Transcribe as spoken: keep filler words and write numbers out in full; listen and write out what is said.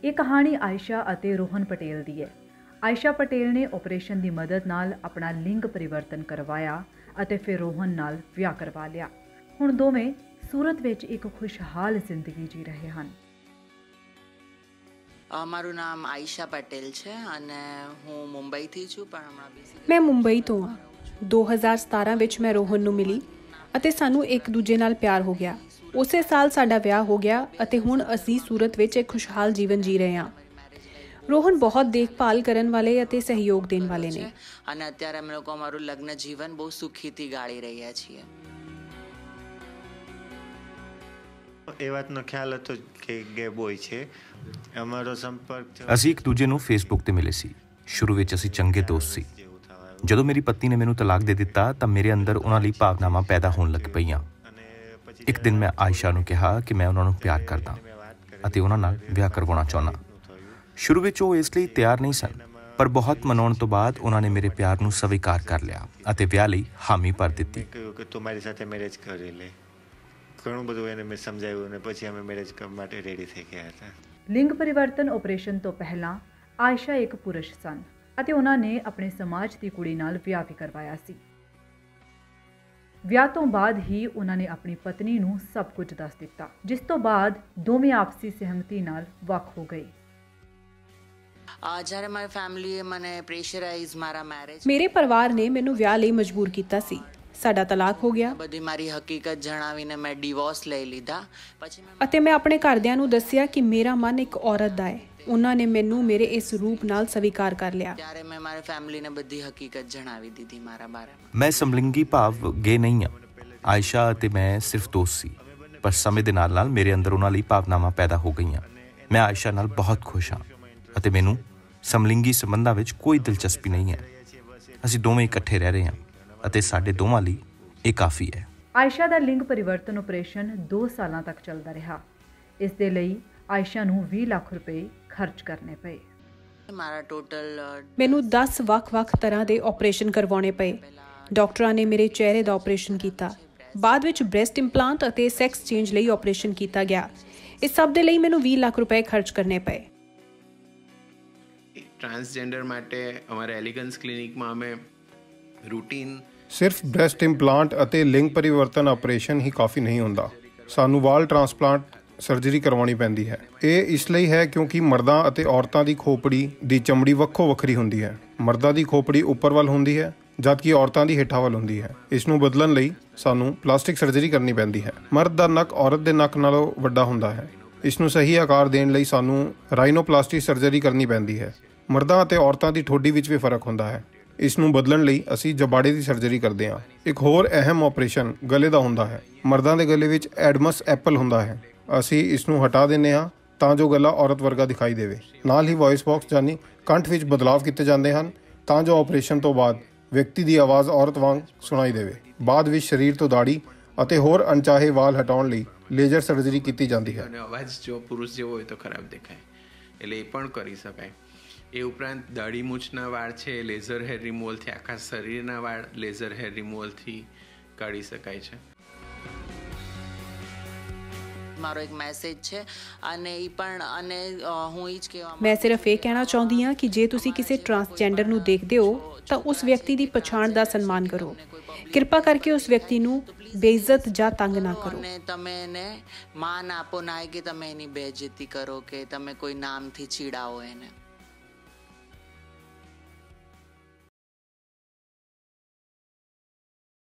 ਇਹ ਕਹਾਣੀ ਆਇਸ਼ਾ ਅਤੇ ਰੋਹਨ ਪਟੇਲ ਦੀ ਹੈ। ਆਇਸ਼ਾ ਪਟੇਲ ਨੇ ਆਪਰੇਸ਼ਨ ਦੀ ਮਦਦ ਨਾਲ ਆਪਣਾ ਲਿੰਗ ਪਰਿਵਰਤਨ ਕਰਵਾਇਆ ਅਤੇ ਫਿਰ ਰੋਹਨ ਨਾਲ ਵਿਆਹ ਕਰਵਾ ਲਿਆ। ਹੁਣ ਦੋਵੇਂ सूरत ਵਿੱਚ ਇੱਕ ਖੁਸ਼ਹਾਲ ਜ਼ਿੰਦਗੀ जी रहे हैं। મારું નામ આયશા પટેલ છે અને હું મુંબઈથી છું પણ હમણાં ਮੈਂ ਮੁੰਬਈ ਤੋਂ ਹਾਂ। ਦੋ ਹਜ਼ਾਰ ਸਤਾਰਾਂ ਵਿੱਚ ਮੈਂ ਰੋਹਨ ਨੂੰ ਮਿਲੀ ਅਤੇ ਸਾਨੂੰ ਇੱਕ ਦੂਜੇ ਨਾਲ ਪਿਆਰ ਹੋ ਗਿਆ। ਉਸੇ ਸਾਲ ਸਾਡਾ ਵਿਆਹ ਹੋ ਗਿਆ ਅਤੇ ਹੁਣ ਅਸੀਂ ਸੂਰਤ ਵਿੱਚ ਇੱਕ ਖੁਸ਼ਹਾਲ ਜੀਵਨ ਜੀ ਰਹੇ ਹਾਂ। રોહન बहुत देखभाल ਕਰਨ ਵਾਲੇ ਅਤੇ સહયોગ દેਣ વાલે ને અને અત્યારે અમે લોકો અમારું લગ્ન જીવન બહુ સુખીથી ગાળી રહ્યા છીએ। એ વાતનો ખ્યાલ હતો કે ગે બોય છે। અમારો ਸੰਪਰਕ ਅਸੀਂ ਇੱਕ ਦੂਜੇ ਨੂੰ ਫੇਸਬੁੱਕ ਤੇ ਮਿਲੇ ਸੀ। ਸ਼ੁਰੂ ਵਿੱਚ ਅਸੀਂ ਚੰਗੇ ਦੋਸਤ ਸੀ। ਜਦੋਂ ਮੇਰੀ ਪਤਨੀ ਨੇ ਮੈਨੂੰ ਤਲਾਕ ਦੇ ਦਿੱਤਾ ਤਾਂ ਮੇਰੇ ਅੰਦਰ ਉਹਨਾਂ ਲਈ ਭਾਵਨਾਵਾਂ ਪੈਦਾ ਹੋਣ ਲੱਗ ਪਈਆਂ। ਇੱਕ ਦਿਨ ਮੈਂ ਆਇਸ਼ਾ ਨੂੰ ਕਿਹਾ ਕਿ ਮੈਂ ਉਹਨਾਂ ਨੂੰ ਪਿਆਰ ਕਰਦਾ ਅਤੇ ਉਹਨਾਂ ਨਾਲ ਵਿਆਹ ਕਰਵਾਉਣਾ ਚਾਹੁੰਦਾ। ਸ਼ੁਰੂ ਵਿੱਚ ਉਹ ਇਸ ਲਈ ਤਿਆਰ ਨਹੀਂ ਸਨ, ਪਰ ਬਹੁਤ ਮਨਾਉਣ ਤੋਂ ਬਾਅਦ ਉਹਨਾਂ ਨੇ ਮੇਰੇ ਪਿਆਰ ਨੂੰ ਸਵੀਕਾਰ ਕਰ ਲਿਆ ਅਤੇ ਵਿਆਹ ਲਈ ਹਾਮੀ ਭਰ ਦਿੱਤੀ। તમારી સાથે મેરેજ કરી લે ઘણું બધું એને મેં સમજાવ્યું અને પછી અમે મેરેજ કરવા માટે રેડી થઈ ગયા હતા। ਲਿੰਗ ਪਰਿਵਰਤਨ ਆਪਰੇਸ਼ਨ ਤੋਂ ਪਹਿਲਾਂ ਆਇਸ਼ਾ ਇੱਕ ਪੁਰਸ਼ ਸਨ ਅਤੇ ਉਹਨਾਂ ਨੇ ਆਪਣੇ ਸਮਾਜ ਦੀ ਕੁੜੀ ਨਾਲ ਵਿਆਹ ਵੀ ਕਰਵਾਇਆ ਸੀ। ਵਿਆਹ ਤੋਂ ਬਾਅਦ ਹੀ ਉਹਨਾਂ ਨੇ ਆਪਣੀ ਪਤਨੀ ਨੂੰ ਸਭ ਕੁਝ ਦੱਸ ਦਿੱਤਾ, ਜਿਸ ਤੋਂ ਬਾਅਦ ਦੋਵੇਂ ਆਪਸੀ ਸਹਿਮਤੀ ਨਾਲ ਵੱਖ ਹੋ ਗਏ। જ્યારે મારી ફેમિલીએ મને પ્રેશરાઇઝ મારા મેરેજ ਮੇਰੇ ਪਰਿਵਾਰ ਨੇ ਮੈਨੂੰ ਵਿਆਹ ਲਈ ਮਜਬੂਰ ਕੀਤਾ ਸੀ। ਸਾਡਾ ਤਲਾਕ ਹੋ ਗਿਆ બધી મારી હકીકત જણાવીને મેં ડિવોર્સ લઈ લીધા। પછી મેં ਅਤੇ ਮੈਂ ਆਪਣੇ ਘਰਦਿਆਂ ਨੂੰ ਦੱਸਿਆ ਕਿ ਮੇਰਾ ਮਨ ਇੱਕ ਔਰਤ ਦਾ ਹੈ। ਉਹਨਾਂ ਨੇ ਮੈਨੂੰ ਮੇਰੇ ਇਸ ਰੂਪ ਨਾਲ ਸਵੀਕਾਰ ਕਰ ਲਿਆ। ત્યારે મેં મારી ફેમિલીને બધી હકીકત જણાવી દીધી મારા બારેમાં। ਮੈਂ ਸਮਲਿੰਗੀ ਭਾਵ ਗੇ ਨਹੀਂ ਹਾਂ। ਆਇਸ਼ਾ ਅਤੇ ਮੈਂ ਸਿਰਫ ਦੋਸਤ ਸੀ, ਪਰ ਸਮੇਂ ਦੇ ਨਾਲ ਨਾਲ ਮੇਰੇ ਅੰਦਰ ਉਹਨਾਂ ਲਈ ਭਾਵਨਾਵਾਂ ਪੈਦਾ ਹੋ ਗਈਆਂ। ਮੈਂ ਆਇਸ਼ਾ ਨਾਲ ਬਹੁਤ ਖੁਸ਼ ਹਾਂ ਅਤੇ ਮੈਨੂੰ ਸਮਲਿੰਗੀ ਸੰਬੰਧਾਂ ਵਿੱਚ ਕੋਈ ਦਿਲਚਸਪੀ ਨਹੀਂ ਹੈ। ਅਸੀਂ ਦੋਵੇਂ ਇਕੱਠੇ ਰਹਿ ਰਹੇ ਹਾਂ ਅਤੇ ਸਾਡੇ ਦੋਵਾਂ ਲਈ ਇਹ ਕਾਫੀ ਹੈ। ਆਇਸ਼ਾ ਦਾ ਲਿੰਗ ਪਰਿਵਰਤਨ ਆਪਰੇਸ਼ਨ ਦੋ ਸਾਲਾਂ ਤੱਕ ਚੱਲਦਾ ਰਿਹਾ। ਇਸ ਦੇ ਲਈ ਆਇਸ਼ਾ ਨੂੰ ਵੀਹ ਲੱਖ ਰੁਪਏ ਖਰਚ ਕਰਨੇ ਪਏ। મારા ਟੋਟਲ ਮੈਨੂੰ ਦਸ ਵੱਖ-ਵੱਖ ਤਰ੍ਹਾਂ ਦੇ ਆਪਰੇਸ਼ਨ ਕਰਵਾਉਣੇ ਪਏ। ਡਾਕਟਰਾਂ ਨੇ ਮੇਰੇ ਚਿਹਰੇ ਦਾ ਆਪਰੇਸ਼ਨ ਕੀਤਾ। ਬਾਅਦ ਵਿੱਚ ਬ੍ਰੈਸਟ ਇੰਪਲਾਂਟ ਅਤੇ ਸੈਕਸ ਚੇਂਜ ਲਈ ਆਪਰੇਸ਼ਨ ਕੀਤਾ ਗਿਆ। ਇਸ ਸਭ ਦੇ ਲਈ ਮੈਨੂੰ ਵੀਹ ਲੱਖ ਰੁਪਏ ਖਰਚ ਕਰਨੇ ਪਏ। ટ્રાન્સજેન્ડર માટે અમારા એલિગન્સ ક્લિનિકમાં અમે રૂટીન ਸਿਰਫ ਬ੍ਰੈਸਟ ਇੰਪਲਾਂਟ ਅਤੇ ਲਿੰਗ ਪਰਿਵਰਤਨ ਆਪਰੇਸ਼ਨ ਹੀ ਕਾਫੀ ਨਹੀਂ ਹੁੰਦਾ। ਸਾਨੂੰ ਵਾਲ ਟ੍ਰਾਂਸਪਲਾਂਟ ਸਰਜਰੀ ਕਰਵਾਉਣੀ ਪੈਂਦੀ ਹੈ। ਇਹ ਇਸ ਲਈ ਹੈ ਕਿਉਂਕਿ ਮਰਦਾਂ ਅਤੇ ਔਰਤਾਂ ਦੀ ਖੋਪੜੀ ਦੀ ਚਮੜੀ ਵੱਖੋ ਵੱਖਰੀ ਹੁੰਦੀ ਹੈ। ਮਰਦਾਂ ਦੀ ਖੋਪੜੀ ਉੱਪਰ ਵੱਲ ਹੁੰਦੀ ਹੈ ਜਦਕਿ ਔਰਤਾਂ ਦੀ ਹੇਠਾਂ ਵੱਲ ਹੁੰਦੀ ਹੈ। ਇਸ ਨੂੰ ਬਦਲਣ ਲਈ ਸਾਨੂੰ ਪਲਾਸਟਿਕ ਸਰਜਰੀ ਕਰਨੀ ਪੈਂਦੀ ਹੈ। ਮਰਦ ਦਾ ਨੱਕ ਔਰਤ ਦੇ ਨੱਕ ਨਾਲੋਂ ਵੱਡਾ ਹੁੰਦਾ ਹੈ। ਇਸ ਨੂੰ ਸਹੀ ਆਕਾਰ ਦੇਣ ਲਈ ਸਾਨੂੰ ਰਾਈਨੋਪਲਾਸਟੀ ਸਰਜਰੀ ਕਰਨੀ ਪੈਂਦੀ ਹੈ। ਮਰਦਾਂ ਅਤੇ ਔਰਤਾਂ ਦੀ ਠੋਡੀ ਵਿੱਚ ਵੀ ਫਰਕ ਹੁੰਦਾ ਹੈ। ਇਸ ਨੂੰ ਬਦਲਣ ਲਈ ਅਸੀਂ ਜਬਾੜੇ ਦੀ ਸਰਜਰੀ ਕਰਦੇ ਹਾਂ। ਇੱਕ ਹੋਰ ਅਹਿਮ ਆਪਰੇਸ਼ਨ ਗਲੇ ਦਾ ਹੁੰਦਾ ਹੈ। ਮਰਦਾਂ ਦੇ ਗਲੇ ਵਿੱਚ ਐਡਮਸ ਐਪਲ ਹੁੰਦਾ ਹੈ। ਅਸੀਂ ਇਸ ਨੂੰ ਹਟਾ ਦਿੰਦੇ ਹਾਂ ਤਾਂ ਜੋ ਗਲਾ ਔਰਤ ਵਰਗਾ ਦਿਖਾਈ ਦੇਵੇ। ਨਾਲ ਹੀ ਵੌਇਸ ਬਾਕਸ ਯਾਨੀ ਕੰਠ ਵਿੱਚ ਬਦਲਾਵ ਕੀਤੇ ਜਾਂਦੇ ਹਨ ਤਾਂ ਜੋ ਆਪਰੇਸ਼ਨ ਤੋਂ ਬਾਅਦ ਵਿਅਕਤੀ ਦੀ ਆਵਾਜ਼ ਔਰਤ ਵਾਂਗ ਸੁਣਾਈ ਦੇਵੇ। ਬਾਅਦ ਵਿੱਚ ਸਰੀਰ ਤੋਂ ਦਾੜੀ ਅਤੇ ਹੋਰ ਅਣਚਾਹੇ ਵਾਲ ਹਟਾਉਣ ਲਈ ਲੇਜ਼ਰ ਸਰਜਰੀ ਕੀਤੀ ਜਾਂਦੀ ਹੈ। અવાજ જો પુરુષ જેવો હોય તો ખરાબ દેખાય એટલે એ પણ કરી શકાય। એ ઉપરાંત દાઢી મૂછના વાળ છે લેઝર હેર રિમૂવલથી આખા શરીરના વાળ લેઝર હેર રિમૂવલથી કાઢી શકાય છે। મારો એક મેસેજ છે અને એ પણ અને હું એ જ કહેવા ਮੈਂ ਸਿਰਫ ਇਹ ਕਹਿਣਾ ਚਾਹੁੰਦੀ ਹਾਂ ਕਿ ਜੇ ਤੁਸੀਂ ਕਿਸੇ ਟਰਾਂਸਜੈਂਡਰ ਨੂੰ ਦੇਖਦੇ ਹੋ ਤਾਂ ਉਸ ਵਿਅਕਤੀ ਦੀ ਪਛਾਣ ਦਾ ਸਨਮਾਨ ਕਰੋ। ਕਿਰਪਾ ਕਰਕੇ ਉਸ ਵਿਅਕਤੀ ਨੂੰ ਬੇਇੱਜ਼ਤ ਜਾਂ ਤੰਗ ਨਾ ਕਰੋ। અને તમે એને માન આપો, ના કે તમે એની બેઇજ્જતી કરો કે તમે કોઈ નામથી ચીડાવો એને।